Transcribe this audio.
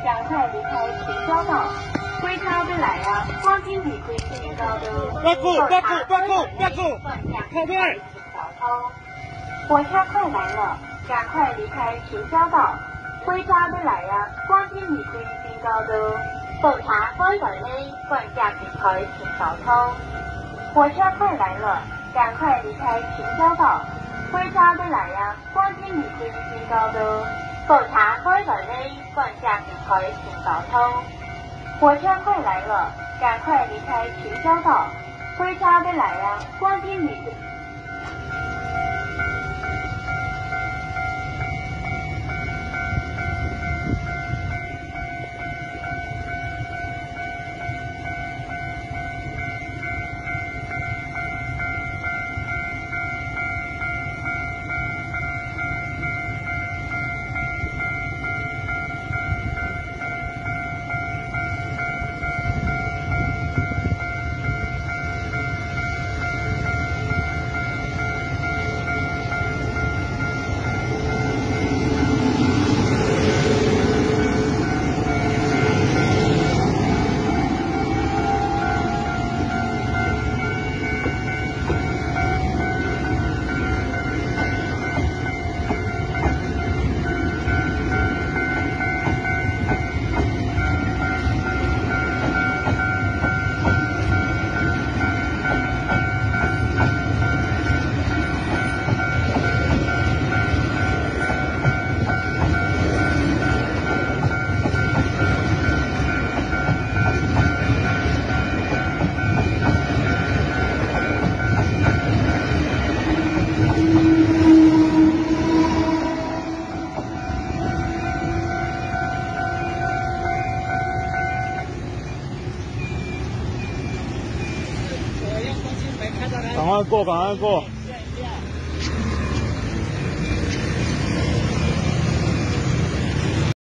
赶快离开平交道。归差的来啊，光经理归最高的。 后退！ 火车快来了，赶快离开平交道。归差的来啊，光經已歸最高的。奉茶開來呢，冠架平台請小偷。火車快來了，趕快離開平交道。歸差的來啊，光經已歸最高的。奉茶開來呢，冠架平台請小偷。火車快來了，趕快離開平交道。歸差的來啊，光經已歸。 赶快过，赶快过！